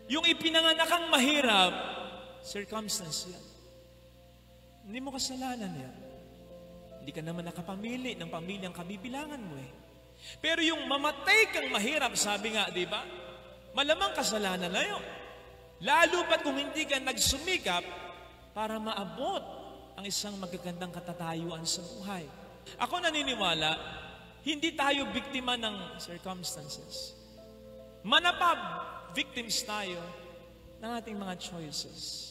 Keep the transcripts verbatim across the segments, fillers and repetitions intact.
Yung ipinanganak kang mahirap, circumstance yan. Hindi mo kasalanan yan. Hindi ka naman nakapamili ng pamilyang kabibilangan mo eh. Pero yung mamatay kang mahirap, sabi nga, di ba? Malamang kasalanan na yun. Lalo pat kung hindi ka nagsumikap para maabot ang isang magagandang katatayuan sa buhay. Ako naniniwala, hindi tayo biktima ng circumstances. Manapab, victims tayo ng ating mga choices.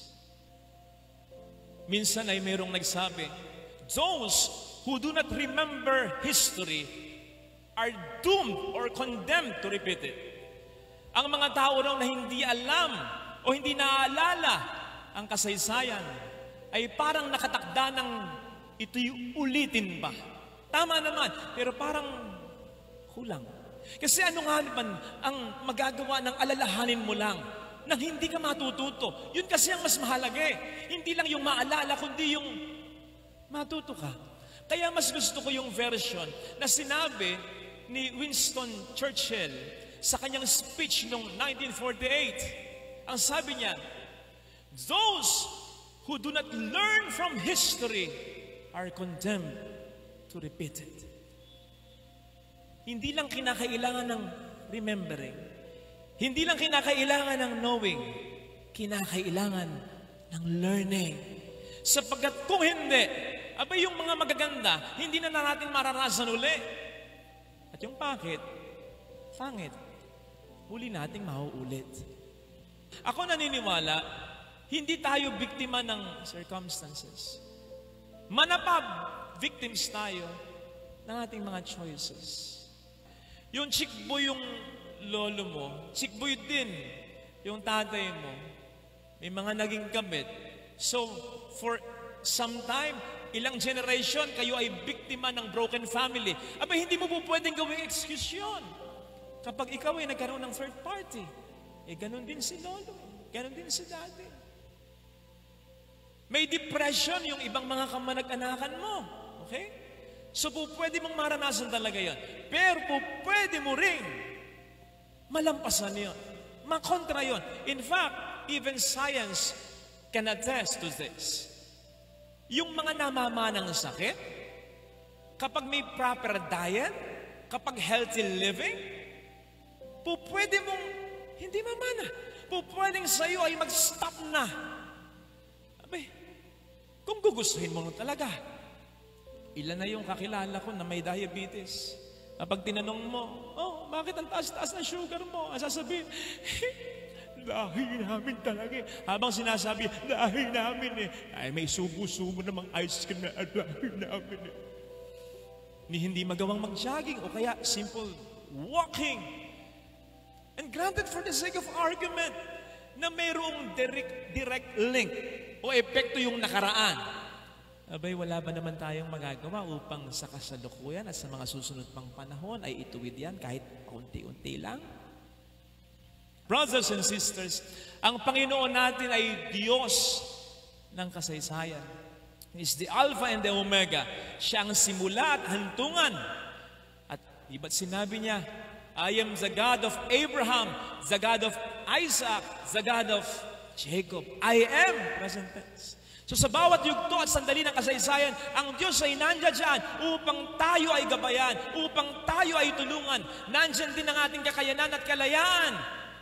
Minsan ay mayroong nagsabi, those who do not remember history are doomed or condemned to repeat it. Ang mga tao raw na hindi alam o hindi naaalala ang kasaysayan ay parang nakatakda ng ito'y ulitin ba? Tama naman, pero parang kulang. Kasi ano nga naman ang magagawa ng alalahanin mo lang nang hindi ka matututo? Yun kasi ang mas mahalaga eh. Hindi lang yung maalala, kundi yung matuto ka. Kaya mas gusto ko yung version na sinabi ni Winston Churchill sa kanyang speech noong nineteen forty-eight. Ang sabi niya, those who do not learn from history are condemned to repeat it. Hindi lang kinakailangan ng remembering. Hindi lang kinakailangan ng knowing. Kinakailangan ng learning. Sapagkat kung hindi, abay yung mga magaganda, hindi na natin maranasan uli. At yung bakit, pangit, huli nating mauulit. Ako naniniwala, hindi tayo biktima ng circumstances. Manapab, victims tayo ng ating mga choices. Yung chickboy yung lolo mo, chickboy din yung tatay mo, may mga naging kabit. So, for some time, ilang generation, kayo ay biktima ng broken family. Aba, hindi mo po pwedeng gawing excuse yun. Kapag ikaw ay nagkaroon ng third party, eh, ganun din si lolo, ganun din si daddy. May depression yung ibang mga kamag-anakan mo. Okay? So po pwede mong maranasan talaga yan. Pero po pwede mo rin malampasan yun. Makontra yun. In fact, even science can attest to this. Yung mga namamanang sakit, kapag may proper diet, kapag healthy living, po pwede mong hindi mamana. Po pwedeng sa'yo ay mag-stop na. Abay, kung gugustuhin mo talaga, ilan na yung kakilala ko na may diabetes. Kapag tinanong mo, oh, bakit ang taas-taas na sugar mo? Ang sasabihin, lahi namin talaga eh. Habang sinasabi, lahi namin eh. Ay, may subo-subo namang ice cream na lahi namin eh. Ni hindi magawang mag-jogging o kaya simple walking. And granted for the sake of argument na mayroong direct, direct link o epekto yung nakaraan. Abay, wala ba naman tayong magagawa upang sa kasalukuyan at sa mga susunod pang panahon ay ituwid yan kahit unti-unti lang? Brothers and sisters, ang Panginoon natin ay Diyos ng kasaysayan. He is the Alpha and the Omega. Siya ang simula at hantungan. At di ba't sinabi niya, I am the God of Abraham, the God of Isaac, the God of Jacob. I am, present tense. So sa bawat yugto at sandali ng kasaysayan, ang Diyos ay nandiyan dyan upang tayo ay gabayan, upang tayo ay tulungan. Nandiyan din ang ating kakayanan at kalayaan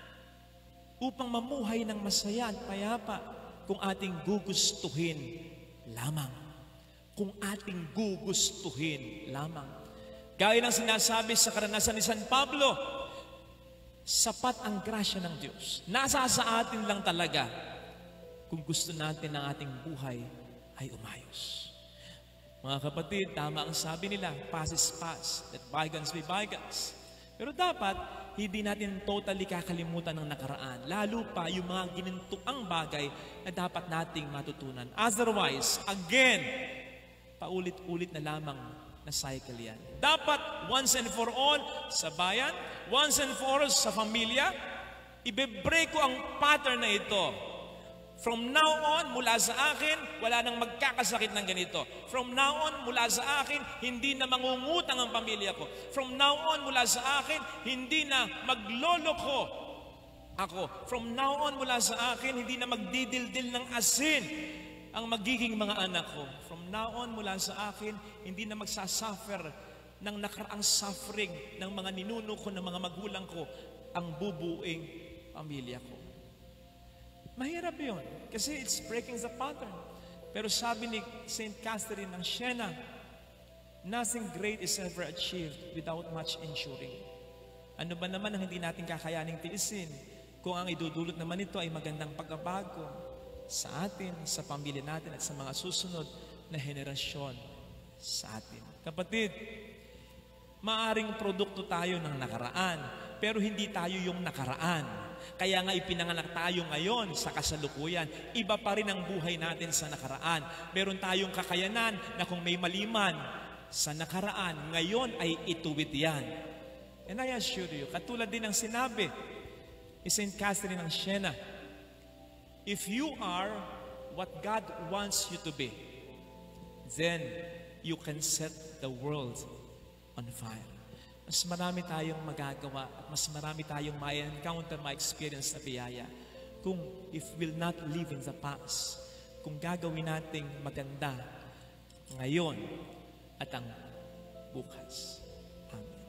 upang mamuhay ng masaya at payapa kung ating gugustuhin lamang. Kung ating gugustuhin lamang. Gaya ng sinasabi sa karanasan ni San Pablo, sapat ang grasya ng Diyos. Nasa sa atin lang talaga kung gusto natin ang ating buhay ay umayos. Mga kapatid, tama ang sabi nila, past is past, let bygones be bygones. Pero dapat, hindi natin totally kakalimutan ng nakaraan. Lalo pa yung mga ginintuang bagay na dapat nating matutunan. Otherwise, again, paulit-ulit na lamang na cycle yan. Dapat, once and for all, sa bayan, once and for all, sa pamilya, ibe-break ko ang pattern na ito. From now on, mula sa akin, wala nang magkakasakit ng ganito. From now on, mula sa akin, hindi na mangungutang ang pamilya ko. From now on, mula sa akin, hindi na magloloko ako. From now on, mula sa akin, hindi na magdidildil ng asin ang magiging mga anak ko. From now on, mula sa akin, hindi na magsasuffer ng nakaraang suffering ng mga ninuno ko, ng mga magulang ko, ang bubuing pamilya ko. Mahirap yun, kasi it's breaking the pattern. Pero sabi ni Saint Catherine ng Siena, nothing great is ever achieved without much ensuring. Ano ba naman ang hindi natin kakayaning tiisin kung ang idudulot naman ito ay magandang pagbabago sa atin, sa pamilya natin at sa mga susunod na henerasyon sa atin. Kapatid, maaring produkto tayo ng nakaraan, pero hindi tayo yung nakaraan. Kaya nga ipinanganak tayo ngayon sa kasalukuyan. Iba pa rin ang buhay natin sa nakaraan. Meron tayong kakayanan na kung may maliman sa nakaraan, ngayon ay ituwid yan. And I assure you, katulad din ng sinabi ni Saint Catherine ng Siena, if you are what God wants you to be, then you can set the world on fire. Mas marami tayong magagawa at mas marami tayong may encounter, may experience na biyaya kung if will not live in the past, kung gagawin nating maganda ngayon at ang bukas. Amen.